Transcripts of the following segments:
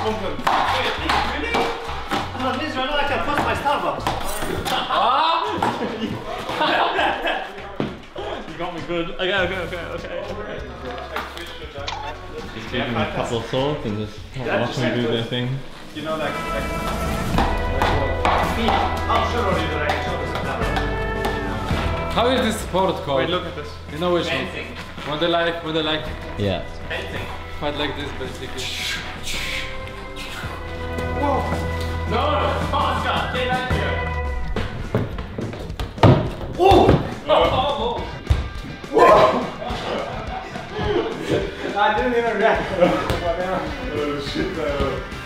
I'm miserable. I know I can push my Starbucks. You got me good. Okay. Just give them a couple of swords and just watch them do their thing. You know, like I'll show you that I can show this on camera. How is this sport called? Wait, look at this. You know which one? When they like Yeah. Anything. fight like this basically. Whoa! No! Come on, Scott, stay back here. Whoa! Oh! I didn't even react. Oh shit, man.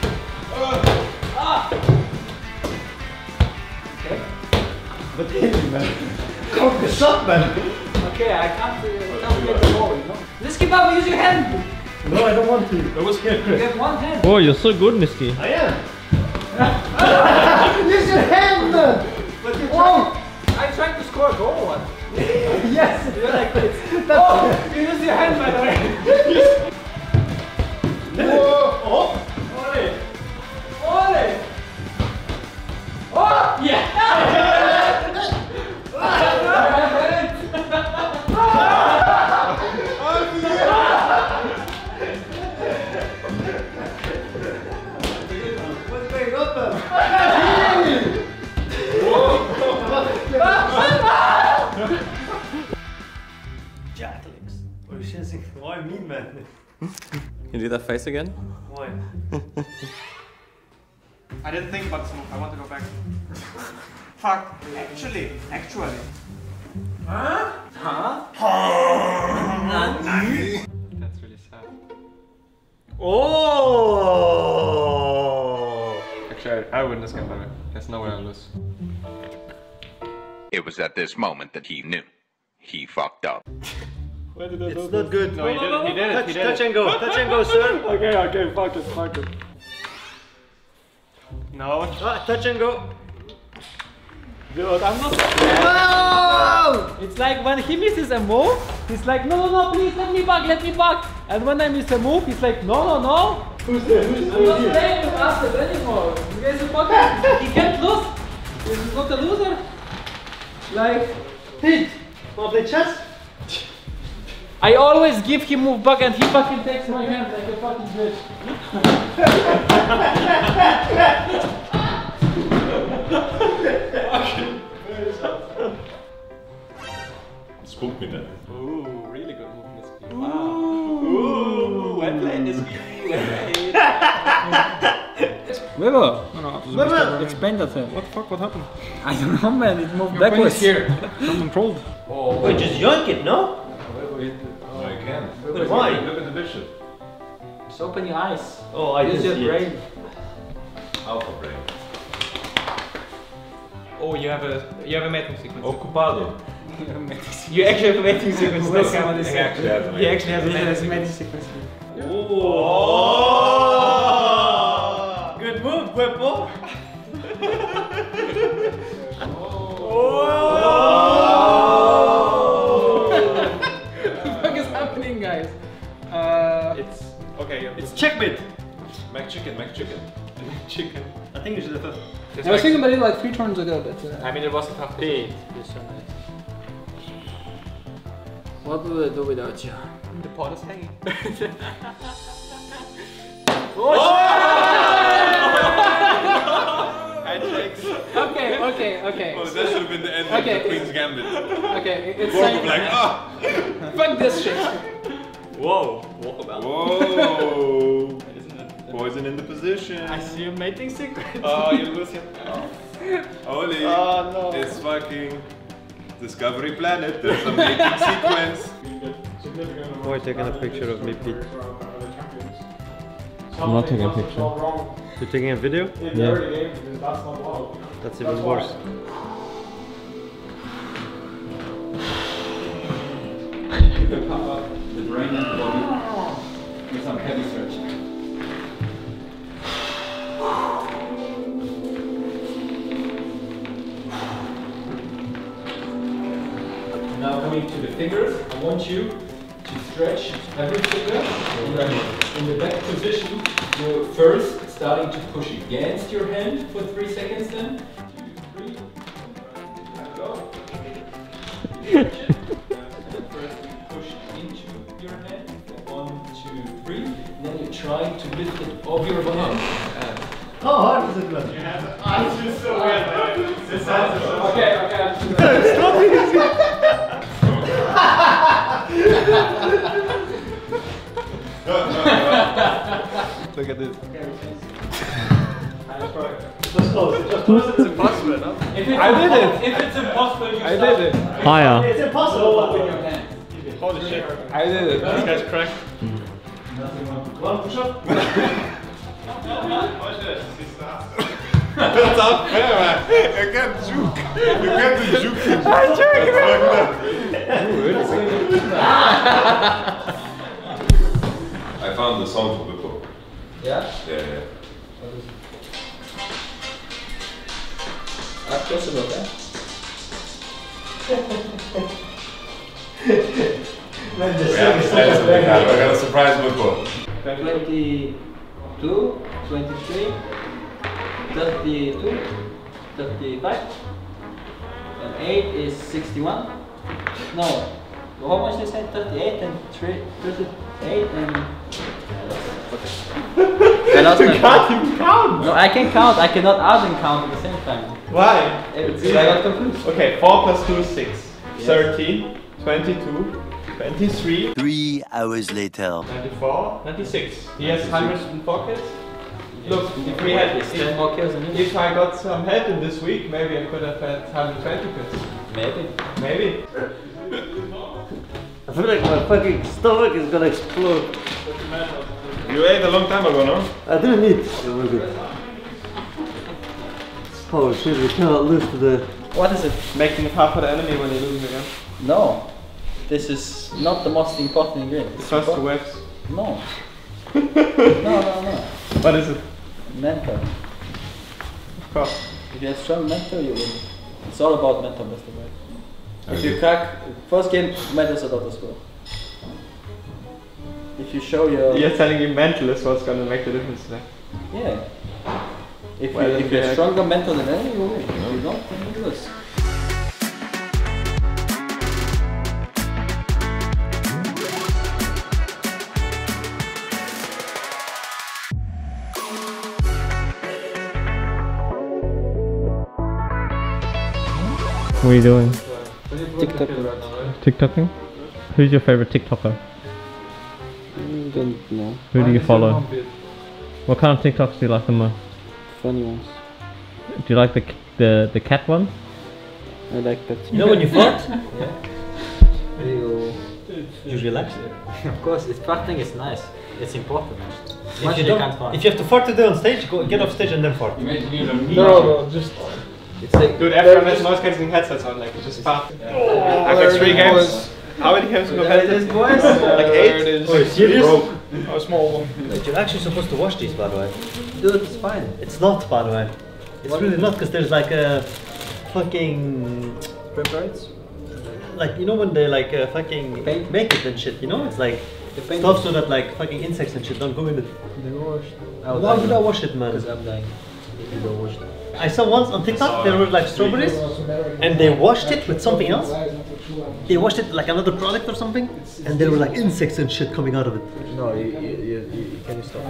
Okay. But hey, man. Cock this up, man. Okay, I can't get the ball, you know? Let's keep up, use your hand! No, I don't want to. I was scared, Chris. You have one hand. Oh, you're so good, Nisky. I am. Use your hand, man. But you Whoa! I tried to score a goal once. Yes! You're like this. Oh, you use your hand, by the way. Whoa! Oh! Ole! Ole! Oh! Yeah! What's going on, man? Jacklings. What are you saying? Why me, man? Can you do that face again? Why? I didn't think about this move. I want to go back. Fuck. Actually. Huh? That's really sad. Oh! Actually, I win this game, by the way. There's no way I'll lose. It was at this moment that he knew. He fucked up. It's not good. No, he did it. Touch and go. Touch and go, sir. Okay, fuck it. No. Touch and go. Dude, I'm not. Oh! It's like when he misses a move, he's like, no, please let me back. And when I miss a move, he's like, no. Who's there? I'm not playing with Asad anymore. You guys are fucking. He can't lose. He's not a loser. Like, Hit. Wanna play chess? I always give him move back and he fucking takes my hand like a fucking bitch. Spook me then. Ooh, really good move, Nisky. Wow. Ooh, well played, Nisky. Weber, Weber! explain that thing. What the fuck? What happened? I don't know, man. It moved Your queen backwards. is here. Someone trolled. Wait, just yoink it, no? Oh, I can. Why? Look at the bishop. Just open your eyes. Oh, I Use can your see brain. it. Alpha brain. Oh, you have a mating sequence. Occupado. You actually have a mating sequence. He actually has a He actually has a mating sequence. Oh! Good move, Purple. What is happening, guys? It's okay. It's checkmate. McChicken. Chicken. I think you should have. I was thinking about it like 3 turns ago, but I mean, it was a tough day. what would I do without you? The pot is hanging. Handshakes. Okay. Oh, that should have been the end Okay. of the Queen's Gambit. Okay, it's Walk like, like, ah! fuck this shit. Whoa. Walkabout. Whoa! Poison in the position. I see a mating sequence. Oh, you lose him. Holy. Oh, no. It's fucking Discovery Planet. There's a mating sequence. Boy, taking a picture of me, Pete. I'm not taking a picture. You're taking a video? Yeah. That's even worse. You can pump up the brain and the body with some heavy stretching. Now coming to the fingers, I want you to stretch every finger. In the back position, you first starting to push against your hand for 3 seconds then. 2, 3. Go. Stretch it. First you push into your hand. 1, 2, 3. Then you try to lift it off your hand. How hard is it? It's just so weird. This sounds so Okay. Look at this. Just close. It's impossible, no? If I did it. If it's impossible, you I did it. Higher. It's impossible. with your hand. Holy shit. I did it. This guy's cracked. One push up. That's unfair, man. You can't juke. You can't do juking. I found the song for before. Yeah? Yeah. Of course about that. Man, the We have to play something now. I got a surprise before. 22, 23, 32, 35, and 8 is 61. No, how much they said? 38 and 38 and... I lost my Can't even count. No, I can count. I cannot add and count at the same time. Why? It's I got confused. Okay, 4 plus 2 is 6. 13, 22, 23, 3 hours later. 94, 96. He has 100 in pockets. Look, if we had, 10 more kills than me. if I got some help in this week, maybe I could have had 120 kills. Maybe. Maybe. I feel like my fucking stomach is gonna explode. You ate a long time ago, no? I didn't eat. It was good. Oh shit, we cannot lose to the... What is it? Making it hard for the enemy when you're losing again. No. This is not the most important ingredient. The first 2 waves. No. No. What is it? Mental. Of course. If you have strong mental, you win. It's all about mental, Mr. White. If you crack, first game, mental's a daughter score. If you show your... You're telling me mental is what's gonna make the difference today. Yeah. If Well, you have yeah. stronger mental than enemy, you win. If you don't, then you lose. What are you doing? TikTok. TikToking? Who's your favorite TikToker? Don't know. Who do you follow? What kind of TikToks do you like the most? Funny ones. Do you like the cat one? I like that. You know when you fart? You relax. Of course, it's farting is nice. It's important. If you have to fart today on stage, go get off stage and then fart. No, just... It's like... Dude, everyone has noise cancelling headsets on, like, just fast. I've like 3 games. How many games have you had? This boys? Like 8? Oh, serious? A small one. You're actually supposed to wash these, by the way. Dude, it's fine. It's not, by the way. It's really not, because there's like a fucking... Preparates? Like, you know when they like fucking Paint? make it and shit, you know? It's like The paint stuff so that like fucking insects and shit don't go in it. They washed. Why would I wash it, man? Because I'm dying. If you don't wash it. I saw once on TikTok, there were like strawberries, and they washed it with something else. They washed it like another product or something, and there were like insects and shit coming out of it. No, you can stop.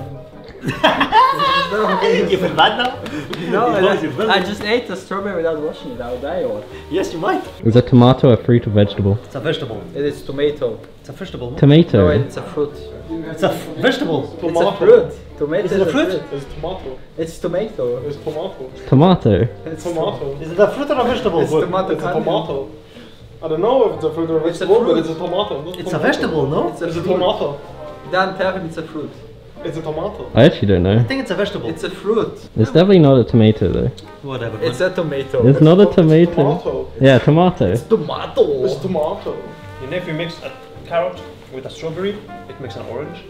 You feel bad now? No, You feel I just ate the strawberry without washing it. I'll die or what? Yes, you might. Is a tomato a fruit or vegetable? It's a vegetable. It is tomato. It's a vegetable. Tomato. No, it's a fruit. It's a vegetable. It's a fruit. Tomato Is it a fruit? It's tomato. It's tomato. It's tomato. Tomato. It's Tomato. Is it a fruit or a vegetable? It's tomato. It's a tomato. I don't know if it's a fruit or a It's a vegetable, but fruit. it's a tomato. Not It's a tomato. vegetable, no? It's It's a fruit. tomato. Dan, tell him it's a fruit. It's a tomato. I actually don't I know. think it's a vegetable. It's a fruit. It's definitely not a tomato though. Whatever. It's a tomato. It's not a It's tomato. tomato. Yeah, tomato. tomato. It's tomato. You know, if you mix a carrot with a strawberry, it makes an orange.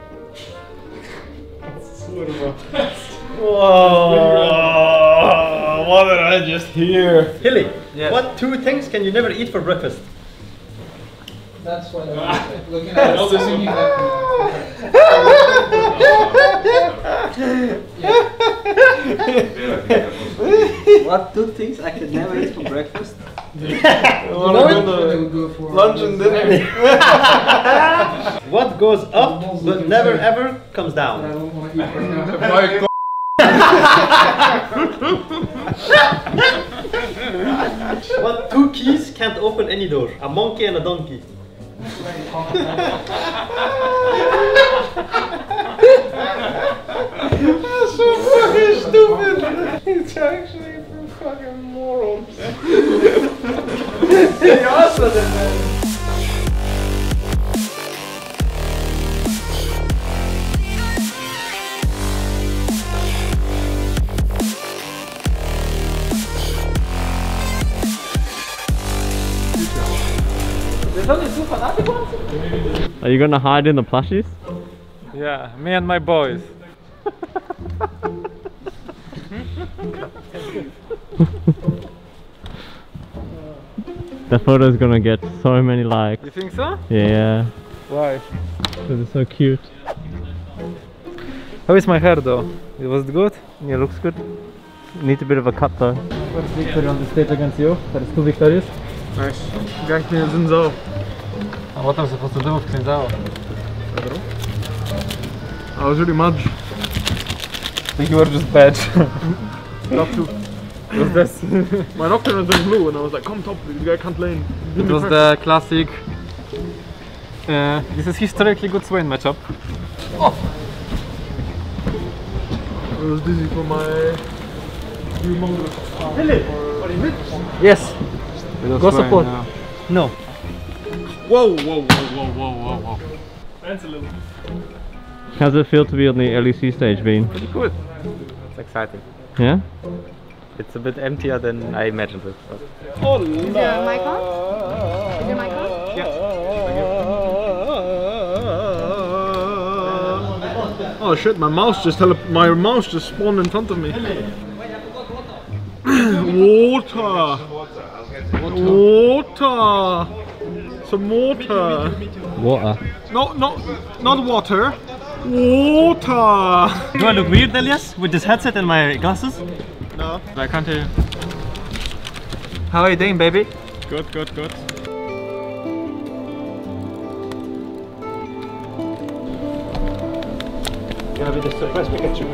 Whoa! What did I just hear? Hilly, Yes. what 2 things can you never eat for breakfast? That's what I'm looking at. know this Assuming one. that- What two things I could never eat for breakfast? Lunch and dinner. What goes up but never ever comes down? My God. What two keys can't open any door? A monkey and a donkey. That's so fucking stupid. It's actually for fucking morons. You're awesome, man. There's only two fanatic ones? Are you gonna hide in the plushies? Yeah, me and my boys. The photo is gonna get so many likes. You think so? Yeah, Why? because it's so cute. How is my hair though? It was good? Yeah, looks good. Needs a bit of a cut though. First victory on the stage against you. That is 2 victories. Nice. Gang me Zinzao. A what I'm supposed to do with Zinzao? I was really mad. I think you were just bad. Top two. Was this? My nocturne was in blue and I was like, come top, this guy can't lane. It was the classic. This is historically good Swain matchup. I was dizzy for my humongous. Yes. Go support. No. Whoa, whoa, whoa, whoa, whoa, whoa. Dance a little. How does it feel to be on the LEC stage, Bean? Pretty good. It's exciting. Yeah? It's a bit emptier than I imagined it. But. Oh, Is your mic on? Is your mic on? Oh shit, my mouse just spawned in front of me. Water! Water! Some water! Water. No, not water. Water! Do I look weird, Elias, with this headset and my glasses? No. I can't hear you. How are you doing, baby? Good, good, good. Gonna be the surprise Pikachu.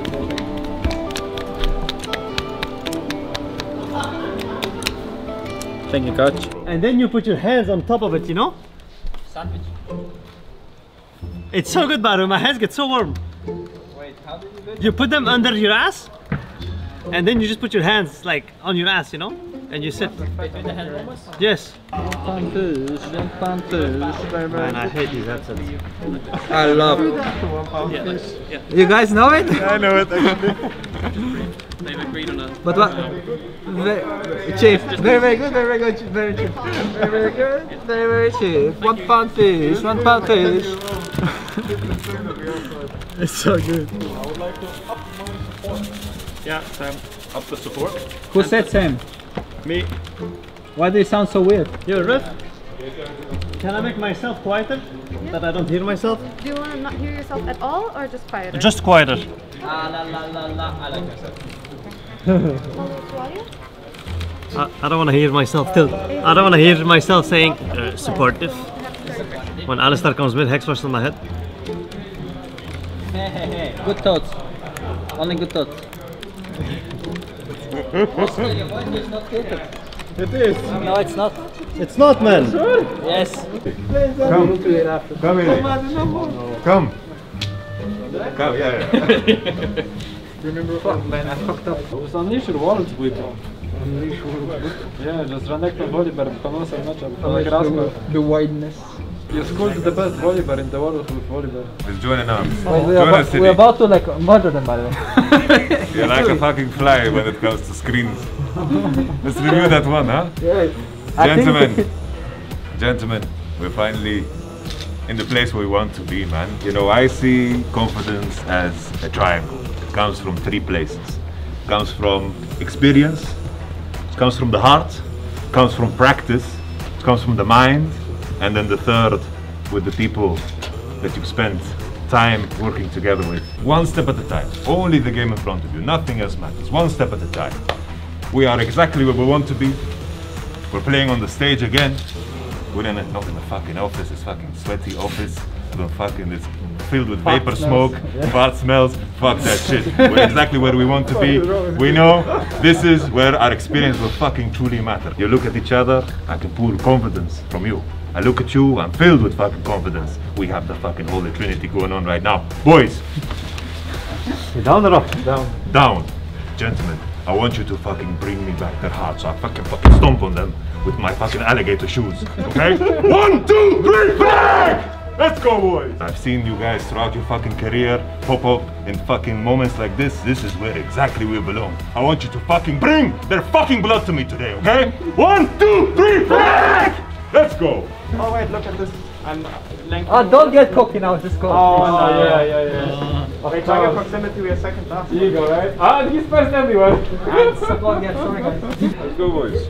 Thank you, coach. And then you put your hands on top of it, you know? Sandwich. It's so good, Baru. My hands get so warm. Wait, how did you do it? You put them under your ass, and then you just put your hands like on your ass, you know? And you sit. Between the hand warmers? Yes. Man, I hate these headsets. I love it. Yeah. You guys know it? I know it actually. They look green on a... But what? Cheap. Very good, very good, very cheap. Very good, very cheap. £1 fish, £1 fish. It's so good. Yeah, Sam. Up the support. Who said Sam? Me. Why do you sound so weird? You're Riff. Can I make myself quieter? That I don't hear myself? Do you want to not hear yourself at all or just quieter? Just quieter. Ah, la la la la. I like yourself. I don't want to hear myself till. I don't want to hear myself saying supportive. When Alistair comes with Hexforce on my head. Hey. Good thoughts. Only good thoughts. Your voice is not filtered. It is. No, it's not. It's not, man. Yes. Come in. Come. Come, yeah. Fuck man, I fucked up. Just unleash your wallet with Yeah, just run after Volibear, Konosa matchup. The wideness. You schooled the best Volibear in the world with Volibear. Let's join an arm. We're about to like murder them, by the way. You're like a fucking fly when it comes to screens. Let's review that one, huh? Yeah. Gentlemen, we're finally in the place where we want to be, man. You know, I see confidence as a triangle. It comes from 3 places. It comes from experience, it comes from the heart, it comes from practice, it comes from the mind, and then the third with the people that you spend time working together with. One step at a time. Only the game in front of you. Nothing else matters. One step at a time. We are exactly where we want to be. We're playing on the stage again. We're not in a fucking office. It's fucking sweaty office. It's filled with vapor smoke, fart smells. Fuck that shit. We're exactly where we want to be. We know this is where our experience will fucking truly matter. You look at each other, I can pull confidence from you. I look at you, I'm filled with fucking confidence. We have the fucking Holy Trinity going on right now. Boys! You down or up? Down. Down. Gentlemen, I want you to fucking bring me back their hearts so I fucking stomp on them with my fucking alligator shoes. Okay? 1, 2, 3, flag! Let's go, boys! I've seen you guys throughout your fucking career pop up in fucking moments like this. This is where exactly we belong. I want you to fucking bring their fucking blood to me today, okay? 1, 2, 3, flag! Let's go! Oh wait, look at this. I'm Oh, don't get cocky now, just go. Oh, no, yeah. Okay, target proximity, we are second last. Here you go, right? Ah, he's first everywhere. Sorry guys. Let's go, boys.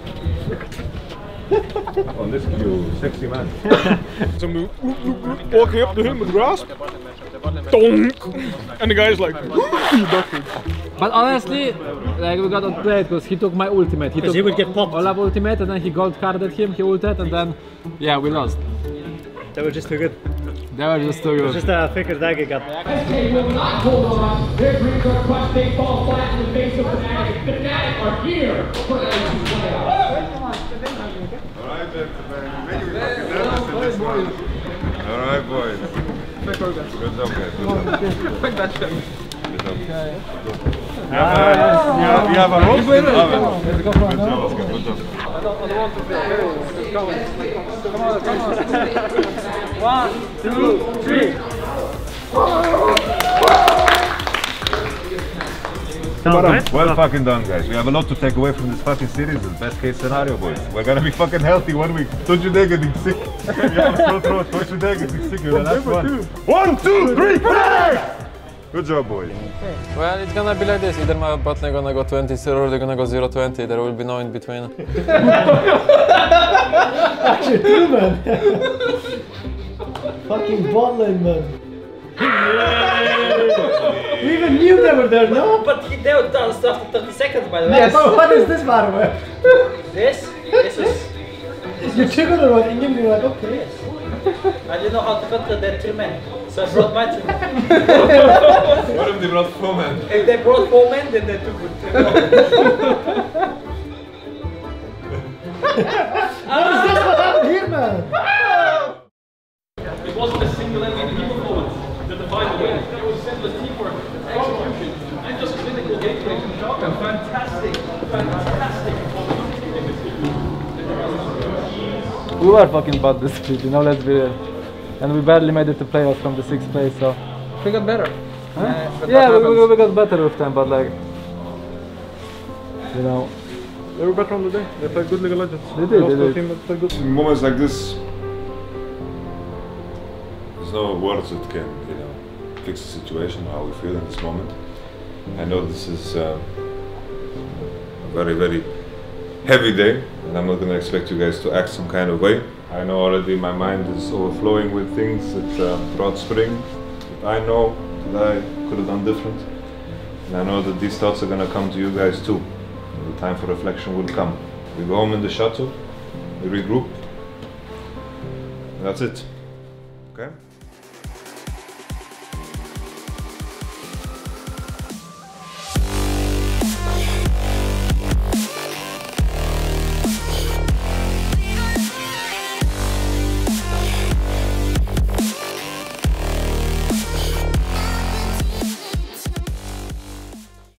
On this cue, sexy man. So we walking up to him with grasp. Donk! And the guy's like, But honestly, like we got outplayed because he took my ultimate. He would get popped. Olaf ultimate and then he gold carded him, he ulted and then, yeah, we lost. They were just too good. They were just too good. It's just a figure dagger got. SK will not hold on. Their dreams are crushed. They fall flat in the face of Fnatic. Fnatic are here for the playoffs. Alright, Alright, boys. Good job, guys. Good job. You have a roast? Good job. Good job. One, two, three. Well fucking done, guys. We have a lot to take away from this fucking series. The best case scenario, boys. We're gonna be fucking healthy 1 week. Don't you dare getting sick. You have a sore throat. Don't you dare getting sick. You're the last one. 1, 2, 3, flag! Good job, boys. Well, it's gonna be like this. Either my bot lane gonna go 20-0 or they're gonna go 0-20. There will be no in between. Actually, true, man. Fucking bot lane, man. We even knew they were there, no? But they were done after 30 seconds, by the way. Yes. What is this, by the way? This is... You triggered the right and you were like, okay. Yes. I didn't know how to counter their 3 men, so I brought my 2 men. What if they brought 4 men? If they brought 4 men, then they're too good. What is this? What happened here, man? It wasn't a single MVP performance that defined the win. It was senseless teamwork, execution, and just clinical gameplay from Joker. Fantastic performance. We were fucking bad this split, you know, let's be real. And we barely made it to playoffs from the 6th place, so... we got better. Huh? Yeah, we got better with time, but like... You know... They were better on the day. They played good League of Legends. They did. Team that played good. In moments like this, there's no words that can, fix the situation, how we feel in this moment. I know this is a very, very heavy day, and I'm not going to expect you guys to act some kind of way. I know already my mind is overflowing with things that throughout spring that I know that I could have done different. And I know that these thoughts are going to come to you guys too. The time for reflection will come. We go home in the shuttle, we regroup, and that's it. Okay?